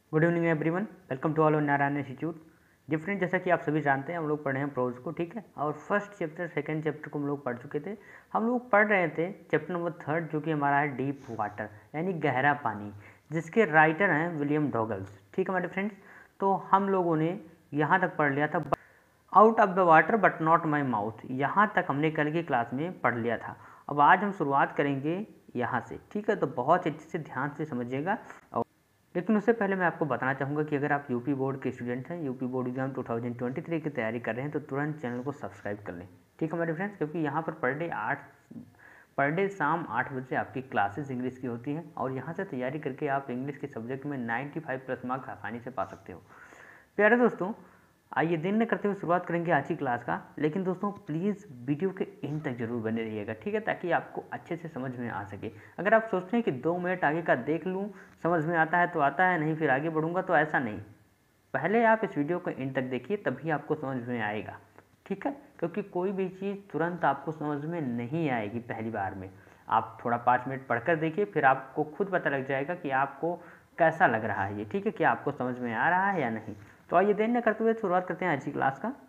Good evening everyone, welcome to all on Narayan Institute. Different, जैसा कि आप सभी जानते हैं हम लोग पढ़ रहे हैं प्रोज को, ठीक है। और फर्स्ट चैप्टर सेकंड चैप्टर को हम लोग पढ़ चुके थे। हम लोग पढ़ रहे थे चैप्टर नंबर थर्ड, जो कि हमारा है डीप वाटर यानी गहरा पानी, जिसके राइटर हैं विलियम डॉगल्स, ठीक है हमारे फ्रेंड्स। तो हम लोगों ने यहाँ तक पढ़ लिया था, out of the water but not my mouth. यहाँ तक हमने कल की क्लास में पढ़ लिया था। अब आज हम शुरुआत करेंगे यहाँ से, ठीक है। तो बहुत अच्छे से ध्यान से समझिएगा। लेकिन उससे पहले मैं आपको बताना चाहूँगा कि अगर आप यूपी बोर्ड के स्टूडेंट हैं, यूपी बोर्ड एग्जाम 2023 की तैयारी कर रहे हैं, तो तुरंत चैनल को सब्सक्राइब कर लें, ठीक है हमारे फ्रेंड्स। क्योंकि यहाँ पर पर डे शाम 8 बजे आपकी क्लासेस इंग्लिश की होती हैं, और यहाँ से तैयारी करके आप इंग्लिश के सब्जेक्ट में 95+ मार्क्स आसानी से पा सकते हो। प्यारे दोस्तों, आइए दिन न करते हुए शुरुआत करेंगे आज की क्लास का। लेकिन दोस्तों प्लीज़ वीडियो के एंड तक जरूर बने रहिएगा, ठीक है, ताकि आपको अच्छे से समझ में आ सके। अगर आप सोचते हैं कि 2 मिनट आगे का देख लूँ, समझ में आता है तो आता है, नहीं फिर आगे बढ़ूंगा, तो ऐसा नहीं। पहले आप इस वीडियो को एंड तक देखिए, तभी आपको समझ में आएगा, ठीक है। क्योंकि कोई भी चीज़ तुरंत आपको समझ में नहीं आएगी पहली बार में। आप थोड़ा 5 मिनट पढ़कर देखिए, फिर आपको खुद पता लग जाएगा कि आपको कैसा लग रहा है ये, ठीक है, कि आपको समझ में आ रहा है या नहीं। तो आइए देर न करते हुए शुरुआत करते हैं आज की क्लास का।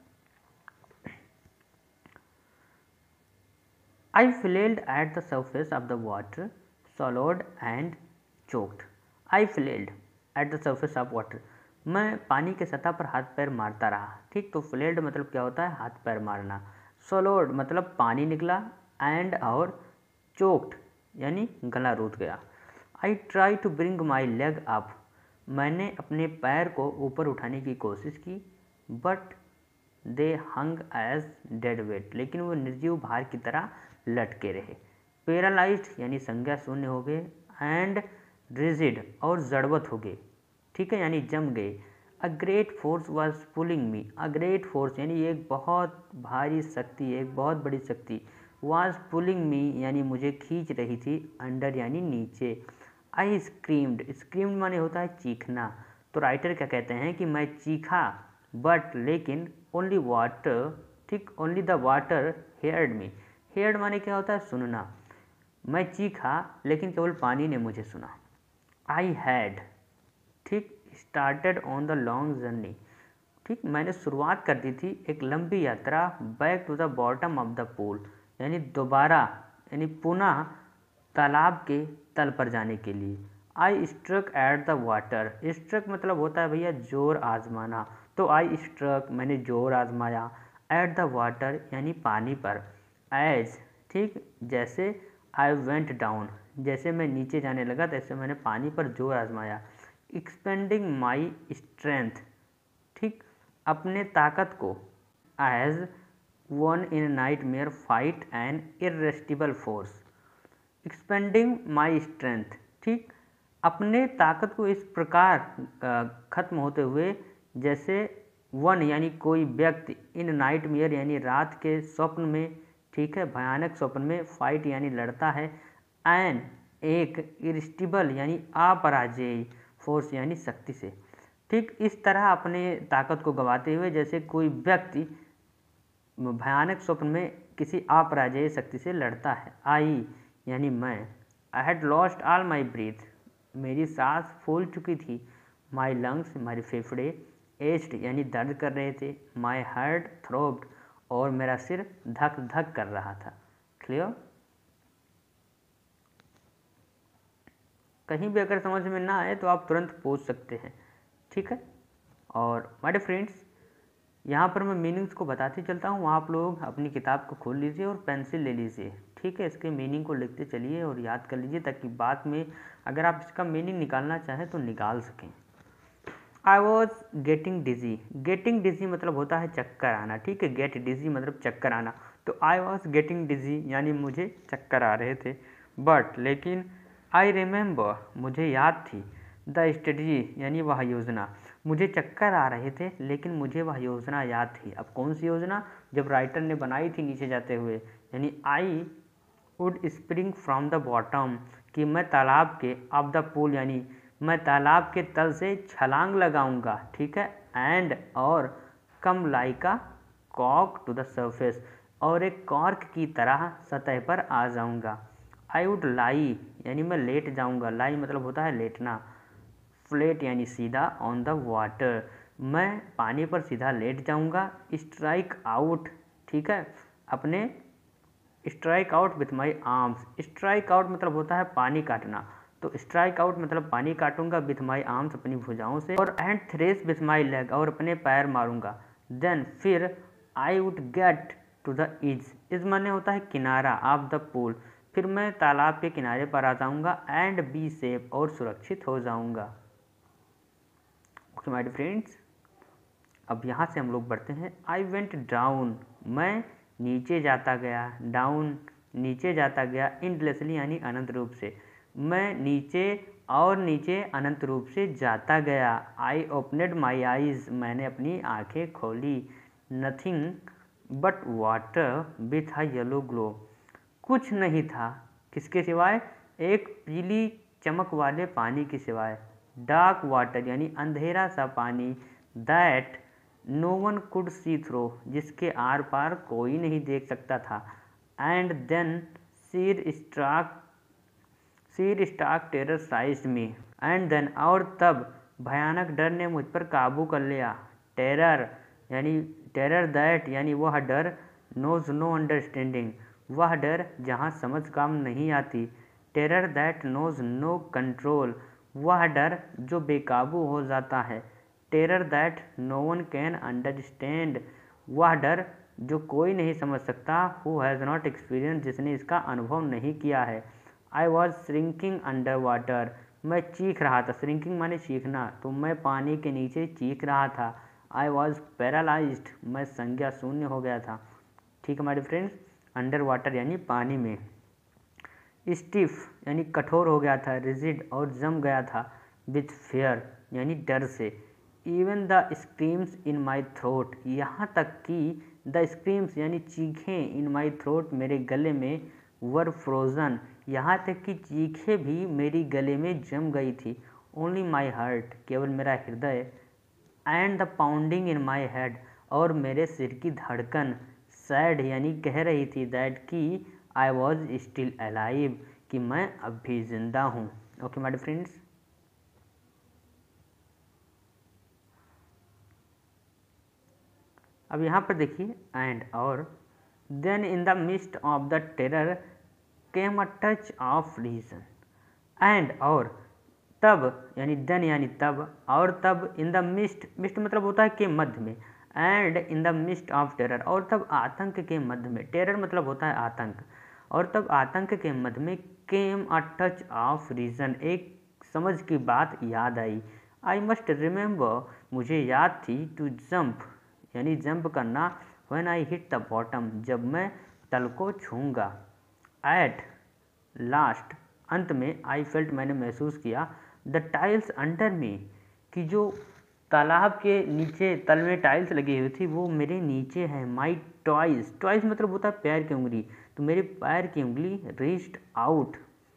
I flailed at the surface of the water, swallowed and choked. I flailed at the surface of water, मैं पानी के सतह पर हाथ पैर मारता रहा, ठीक। तो फ्लेल्ड मतलब क्या होता है, हाथ पैर मारना। सॉलोड मतलब पानी निकला, एंड और चोक्ड यानी गला रूठ गया। I try to bring my leg up, मैंने अपने पैर को ऊपर उठाने की कोशिश की, but they hung as dead weight, लेकिन वो निर्जीव भार की तरह लटके रहे। पैरालाइज्ड यानी संज्ञा शून्य हो गए, एंड रिजिड और जड़वत हो गए, ठीक है, यानी जम गए। A great force was pulling me, a great force यानी एक बहुत भारी शक्ति, एक बहुत बड़ी शक्ति, वॉज पुलिंग मी यानी मुझे खींच रही थी, अंडर यानी नीचे। आई स्क्रीम्ड, स्क्रीम्ड माने होता है चीखना। तो राइटर क्या कहते हैं कि मैं चीखा, बट लेकिन ओनली वाटर, ठीक, only the water heard me. Heard माने क्या होता है, सुनना। मैं चीखा लेकिन केवल पानी ने मुझे सुना। आई हैड, ठीक, started on the long journey, ठीक, मैंने शुरुआत कर दी थी एक लंबी यात्रा, back to the bottom of the pool यानी दोबारा यानी पुनः तालाब के तल पर जाने के लिए। I struck at the water, struck मतलब होता है भैया जोर आजमाना। तो आई स्ट्रक मैंने जोर आजमाया, एट द वाटर यानी पानी पर, एज, ठीक, जैसे आई वेंट डाउन, जैसे मैं नीचे जाने लगा तैसे मैंने पानी पर जोर आजमाया। एक्सपेंडिंग माई स्ट्रेंथ, ठीक, अपने ताकत को, as one in nightmare fight an irresistible force. Expending my strength, ठीक, अपने ताकत को इस प्रकार खत्म होते हुए, जैसे वन यानी कोई व्यक्ति, इन नाइट मेयर यानी रात के स्वप्न में, ठीक है, भयानक स्वप्न में, फाइट यानी लड़ता है, एन एक, इरिस्टिबल यानी अपराजेय, फोर्स यानी शक्ति से, ठीक, इस तरह अपने ताकत को गंवाते हुए जैसे कोई व्यक्ति भयानक स्वप्न में किसी अपराजेय शक्ति से लड़ता है। आई यानी मैं, I had lost all my breath, मेरी सांस फूल चुकी थी। माई लंग्स हमारे फेफड़े, एज्ड यानी दर्द कर रहे थे। माई हार्ट थ्रोब्ड, और मेरा सिर धक धक कर रहा था। क्लियर? कहीं भी अगर समझ में ना आए तो आप तुरंत पूछ सकते हैं, ठीक है। और माय फ्रेंड्स, यहाँ पर मैं मीनिंग्स को बताते चलता हूँ, आप लोग अपनी किताब को खोल लीजिए और पेंसिल ले लीजिए, ठीक है। इसके मीनिंग को लिखते चलिए और याद कर लीजिए, ताकि बाद में अगर आप इसका मीनिंग निकालना चाहें तो निकाल सकें। I was getting dizzy, getting dizzy मतलब होता है चक्कर आना, ठीक है, गेट डिजी मतलब चक्कर आना। तो आई वॉज गेटिंग डिजी यानी मुझे चक्कर आ रहे थे, बट लेकिन आई रिमेंबर मुझे याद थी, द स्ट्रेटजी यानी वह योजना। मुझे चक्कर आ रहे थे लेकिन मुझे वह योजना याद थी। अब कौन सी योजना, जब राइटर ने बनाई थी नीचे जाते हुए, यानी I would spring from the bottom, कि मैं तालाब के, ऑफ द पूल यानी मैं तालाब के तल से छलांग लगाऊंगा, ठीक है, एंड और कम लाइक अ कॉक टू द सरफेस, और एक कॉर्क की तरह सतह पर आ जाऊंगा। आई वुड लाई यानी मैं लेट जाऊंगा, लाई मतलब होता है लेटना। फ्लैट यानी सीधा, ऑन द वाटर मैं पानी पर सीधा लेट जाऊंगा, स्ट्राइक आउट, ठीक है, अपने strike out with my arms, strike out मतलब होता है पानी काटना, तो स्ट्राइक आउट मतलब पानी काटूंगा विथ माई आर्म्स अपनी भुजाओं से, और and thrash with my leg और अपने पैर मारूंगा, देन फिर I would get to the इज माने होता है किनारा, ऑफ द पूल, फिर मैं तालाब के किनारे पर आ जाऊंगा, एंड बी सेफ और सुरक्षित हो जाऊंगा। ओके माय फ्रेंड्स, अब यहाँ से हम लोग बढ़ते हैं। आई वेंट डाउन, मैं नीचे जाता गया, डाउन नीचे जाता गया, इनलेसली यानी अनंत रूप से, मैं नीचे और नीचे अनंत रूप से जाता गया। आई ओपनेड माई आइज, मैंने अपनी आंखें खोली, nothing but water with a yellow glow, कुछ नहीं था किसके सिवाय, एक पीली चमक वाले पानी के सिवाय, डार्क वाटर यानी अंधेरा सा पानी, that no one could see through, जिसके आर पार कोई नहीं देख सकता था, and then sheer stark terrorised me, and then और तब भयानक डर ने मुझ पर काबू कर लिया, टेरर दैट यानी वह डर, नोज नो अंडरस्टैंडिंग, वह डर जहाँ समझ काम नहीं आती, terror that knows no control, वह डर जो बेकाबू हो जाता है, terror that no one can understand, वह डर जो कोई नहीं समझ सकता, हु हैज़ नॉट एक्सपीरियंस, जिसने इसका अनुभव नहीं किया है। I was shrinking under water, मैं चीख रहा था, श्रिंकिंग माने चीखना, तो मैं पानी के नीचे चीख रहा था। आई वॉज पैरालाइज्ड, मैं संज्ञा शून्य हो गया था, ठीक है हमारे फ्रेंड्स, अंडर वाटर यानी पानी में। स्टिफ यानी कठोर हो गया था, रिजिड और जम गया था, विथ फेयर यानी डर से, even the screams in my throat, यहाँ तक कि द स्क्रीम्स यानी चीखें, इन माई थ्रोट मेरे गले में, वर फ्रोज़न, यहाँ तक कि चीखें भी मेरी गले में जम गई थी, ओनली माई हार्ट, केवल मेरा हृदय, and the pounding in my head, और मेरे सिर की धड़कन, सैड यानी कह रही थी, दैट कि आई वॉज स्टिल अलाइव, कि मैं अब भी जिंदा हूँ। ओके माय फ्रेंड्स, अब यहाँ पर देखिए एंड और, then in the mist of the terror came a touch of reason, and और तब यानी देन यानी तब, और तब इन द मिस्ट, मिस्ट मतलब होता है के मध्य में, and in the mist of terror, और तब आतंक के मध्य में, टेरर मतलब होता है आतंक, और तब आतंक के मध्य में, came a touch of reason, एक समझ की बात याद आई, आई मस्ट रिमेंबर, मुझे याद थी, टू जंप यानी जंप करना, when I hit the bottom, जब मैं तल को छूँगा, एट लास्ट अंत में, आई फेल्ट मैंने महसूस किया, द टाइल्स अंडर मी, कि जो तालाब के नीचे तल में टाइल्स लगी हुई थी वो मेरे नीचे है, माई टॉयज, टॉयज मतलब होता है पैर की उंगली, तो मेरे पैर की उंगली reached out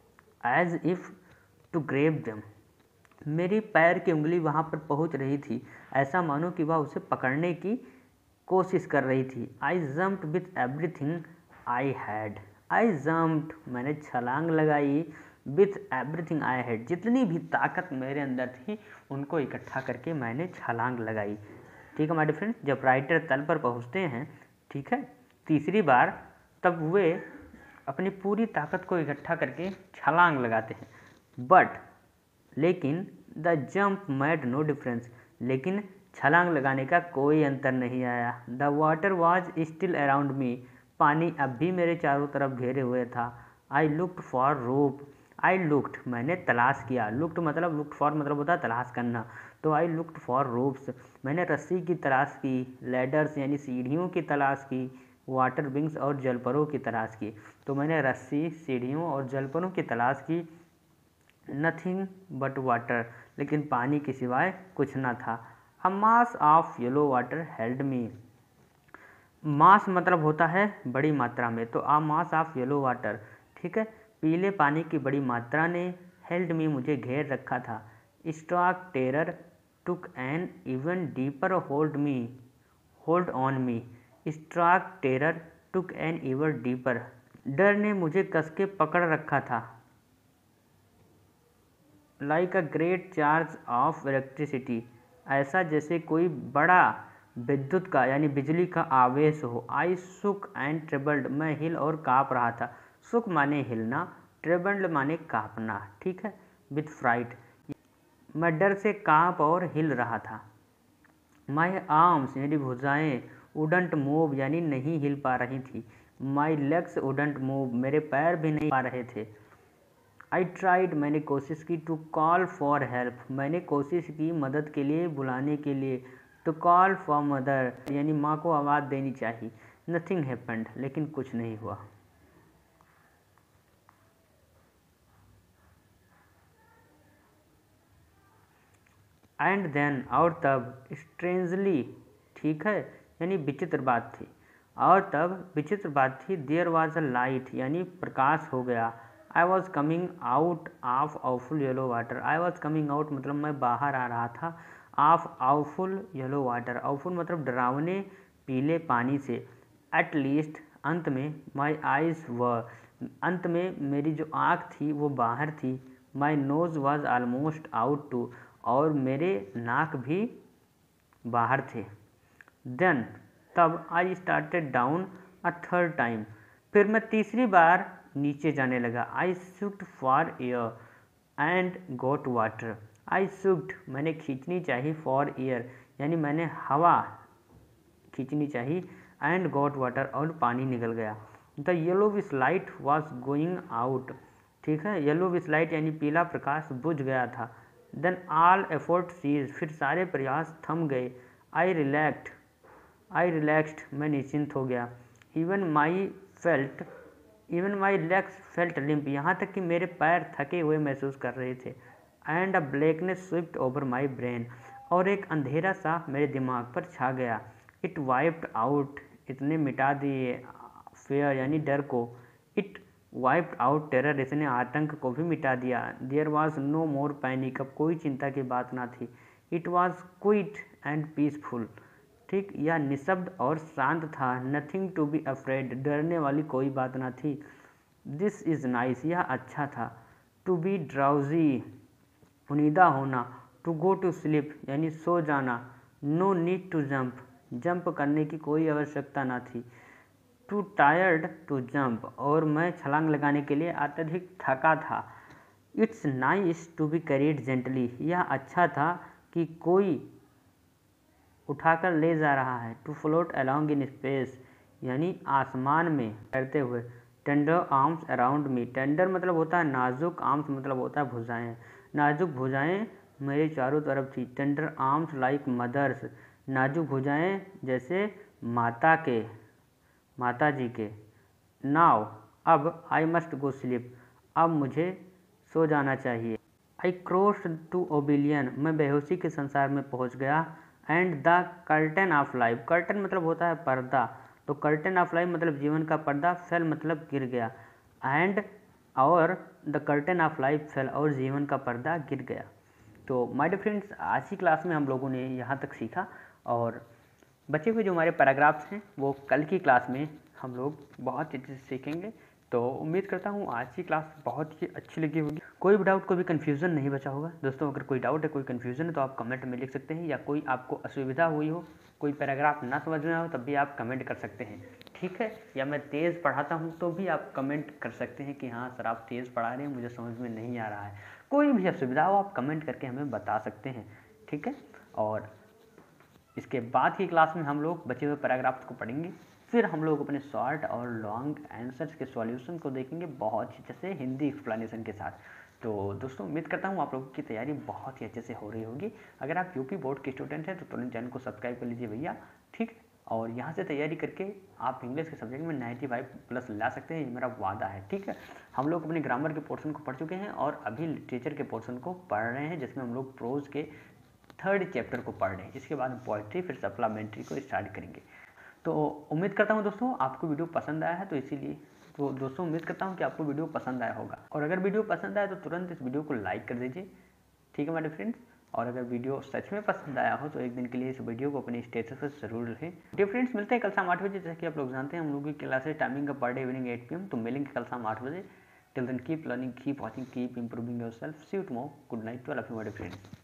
as if to grab them, मेरी पैर की उंगली वहाँ पर पहुँच रही थी, ऐसा मानो कि वह उसे पकड़ने की कोशिश कर रही थी। I jumped with everything I had, I jumped मैंने छलांग लगाई, विथ एवरीथिंग आई हैड, जितनी भी ताकत मेरे अंदर थी उनको इकट्ठा करके मैंने छलांग लगाई, ठीक है हमारे फ्रेंड्स। जब राइटर तल पर पहुँचते हैं, ठीक है, तीसरी बार, तब वे अपनी पूरी ताकत को इकट्ठा करके छलांग लगाते हैं, बट लेकिन the jump made no difference, लेकिन छलांग लगाने का कोई अंतर नहीं आया, the water was still around me, पानी अब भी मेरे चारों तरफ घेरे हुए था, I looked for rope, I looked मैंने तलाश किया, लुक्ड मतलब लुक्ड फॉर मतलब होता है तलाश करना, तो आई लुक्ड फॉर रोप्स मैंने रस्सी की तलाश की, लैडर्स यानी सीढ़ियों की तलाश की, वाटर विंग्स और जलपरों की तलाश की, तो मैंने रस्सी, सीढ़ियों और जलपरों की तलाश की, नथिंग बट वाटर, लेकिन पानी के सिवाय कुछ न था, a mass of yellow water held me, mass मतलब होता है बड़ी मात्रा में, तो a mass of yellow water, ठीक है, पीले पानी की बड़ी मात्रा ने, हेल्ड मी मुझे घेर रखा था, stark terror took an even deeper hold on me, stark terror took an even deeper, डर ने मुझे कस के पकड़ रखा था, like a great charge of electricity, ऐसा जैसे कोई बड़ा विद्युत का यानी बिजली का आवेश हो। आई सुक एंड ट्रेबल्ड, मैं हिल और काँप रहा था। सुक माने हिलना, ट्रेबल्ड माने काँपना, ठीक है, विथ फ्राइट, मैं डर से काँप और हिल रहा था। माई आर्म्स यानी भुजाएँ, वुडंट मूव यानी नहीं हिल पा रही थी। माई लेग्स वुडंट मूव, मेरे पैर भी नहीं पा रहे थे। आई ट्राइड, मैंने कोशिश की। टू कॉल फॉर हेल्प, मैंने कोशिश की मदद के लिए, बुलाने के लिए। टू कॉल फॉर मदर यानी माँ को आवाज़ देनी चाहिए। नथिंग हैपेंड, लेकिन कुछ नहीं हुआ। एंड देन, और तब, स्ट्रेंजली, ठीक है, यानी विचित्र बात थी। और तब विचित्र बात थी, देयर वॉज अ लाइट यानी प्रकाश हो गया। I was coming out of awful yellow water, I was coming out मतलब मैं बाहर आ रहा था, of awful yellow water, awful मतलब डरावने पीले पानी से। एट लीस्ट, अंत में, माई आइज़ व, अंत में मेरी जो आँख थी वो बाहर थी। My nose was almost out too, और मेरे नाक भी बाहर थे। देन, तब, I started down a third time, फिर मैं तीसरी बार नीचे जाने लगा। I sucked for air and got water, I sucked मैंने खींचनी चाहिए, फॉर एयर यानी मैंने हवा खींचनी चाहिए, एंड गॉट वाटर और पानी निकल गया। द येलो विस लाइट वॉज गोइंग आउट, ठीक है, येलो विस लाइट यानी पीला प्रकाश बुझ गया था। देन ऑल एफर्ट सीज, फिर सारे प्रयास थम गए। आई रिलैक्स्ड, मैं निश्चिंत हो गया। Even my legs felt limp, यहाँ तक कि मेरे पैर थके हुए महसूस कर रहे थे। And a blackness swift over my brain, और एक अंधेरा सा मेरे दिमाग पर छा गया। इट वाइप्ड आउट, इसने मिटा दिए, फेयर यानी डर को। इट वाइप्ड आउट टेरर, इसने आतंक को भी मिटा दिया। There was no more panic, अब कोई चिंता की बात ना थी। It was quiet and peaceful, ठीक, यह निशब्द और शांत था। नथिंग टू बी अफ्रेड, डरने वाली कोई बात ना थी। दिस इज़ नाइस, यह अच्छा था। टू बी ड्राउजी, उनीदा होना। टू गो टू स्लीप यानी सो जाना। No need to jump, jump करने की कोई आवश्यकता ना थी। टू टायर्ड टू जंप, और मैं छलांग लगाने के लिए अत्यधिक थका था। It's nice to be carried gently, यह अच्छा था कि कोई उठाकर ले जा रहा है। To float along in space यानी आसमान में तैरते हुए। Tender arms around me, tender मतलब होता है नाजुक, आर्म्स मतलब होता है भुजाएं, नाजुक भुजाएं मेरे चारों तरफ थी। टेंडर आर्म्स लाइक मदर्स, नाजुक भुजाएं जैसे माता जी के। नाउ, अब, आई मस्ट गो स्लीप, अब मुझे सो जाना चाहिए। आई क्रॉस्ड टू ओबिलियन, मैं बेहोशी के संसार में पहुंच गया। And the curtain of life, curtain मतलब होता है पर्दा, तो कर्टन ऑफ लाइफ मतलब जीवन का पर्दा, फेल मतलब गिर गया। एंड, और the curtain of life fell, और जीवन का पर्दा गिर गया। तो माय डियर फ्रेंड्स, आज की क्लास में हम लोगों ने यहाँ तक सीखा, और बचे हुए जो हमारे पैराग्राफ्स हैं वो कल की क्लास में हम लोग बहुत अच्छे से सीखेंगे। तो उम्मीद करता हूँ आज की क्लास बहुत ही अच्छी लगी होगी। कोई भी डाउट, कोई भी कन्फ्यूज़न नहीं बचा होगा। दोस्तों, अगर कोई डाउट है, कोई कन्फ्यूज़न है तो आप कमेंट में लिख सकते हैं, या कोई आपको असुविधा हुई हो, कोई पैराग्राफ ना समझ में हो, तब भी आप कमेंट कर सकते हैं, ठीक है। या मैं तेज़ पढ़ाता हूँ तो भी आप कमेंट कर सकते हैं कि हाँ सर आप तेज़ पढ़ा रहे हैं, मुझे समझ में नहीं आ रहा है। कोई भी असुविधा हो आप कमेंट करके हमें बता सकते हैं, ठीक है। और इसके बाद की क्लास में हम लोग बचे हुए पैराग्राफ्स को पढ़ेंगे, फिर हम लोग अपने शॉर्ट और लॉन्ग आंसर्स के सॉल्यूशन को देखेंगे बहुत ही अच्छे से हिंदी एक्सप्लेनेशन के साथ। तो दोस्तों, उम्मीद करता हूँ आप लोगों की तैयारी बहुत ही अच्छे से हो रही होगी। अगर आप यूपी बोर्ड के स्टूडेंट हैं तो तुरंत चैनल को सब्सक्राइब कर लीजिए भैया, ठीक। और यहाँ से तैयारी करके आप इंग्लिश के सब्जेक्ट में 95+ ला सकते हैं, ये मेरा वादा है, ठीक है। हम लोग अपने ग्रामर के पोर्शन को पढ़ चुके हैं और अभी लिटरेचर के पोर्शन को पढ़ रहे हैं, जिसमें हम लोग प्रोज के 3rd चैप्टर को पढ़ रहे हैं। इसके बाद पोइट्री, फिर सप्लीमेंट्री को स्टार्ट करेंगे। तो उम्मीद करता हूँ दोस्तों आपको वीडियो पसंद आया है, तो इसीलिए तो दोस्तों उम्मीद करता हूँ कि आपको वीडियो पसंद आया होगा। और अगर वीडियो पसंद आया तो तुरंत इस वीडियो को लाइक कर दीजिए, ठीक है मेरे फ्रेंड्स। और अगर वीडियो सच में पसंद आया हो तो एक दिन के लिए इस वीडियो को अपने स्टेटस पर जरूर रखें। डियर फ्रेंड्स, मिलते हैं कल शाम 8 बजे। जैसे कि आप लोग जानते हैं हम लोगों की क्लासेस टाइमिंग का पर डे इवनिंग 8 PM, तो मिलेंगे कल शाम 8 बजे। Till then, keep learning, keep watching, keep improving yourself. See you tomorrow. Good night to all of you, my dear friends.